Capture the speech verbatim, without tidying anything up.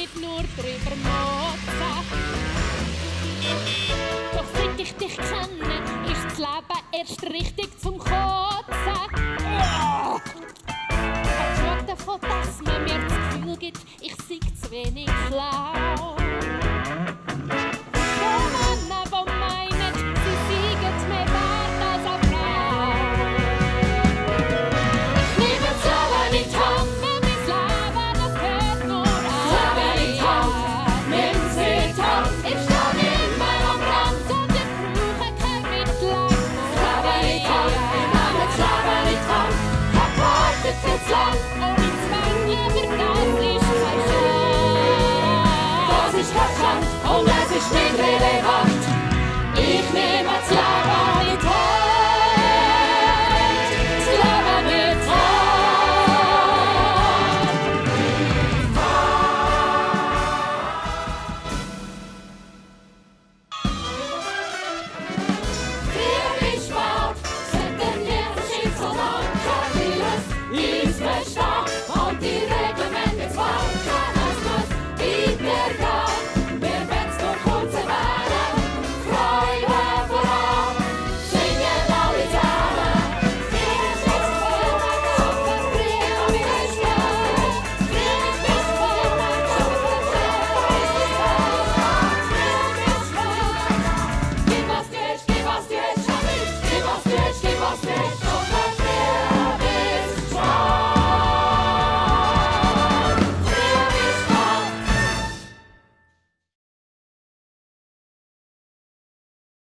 ich nur drüber motzen. Doch seit ich dich kenne, ist das Leben erst richtig zum Kotzen. Oh! Ich hab davon, dass man mir das Gefühl gibt, ich sei zu wenig schlau.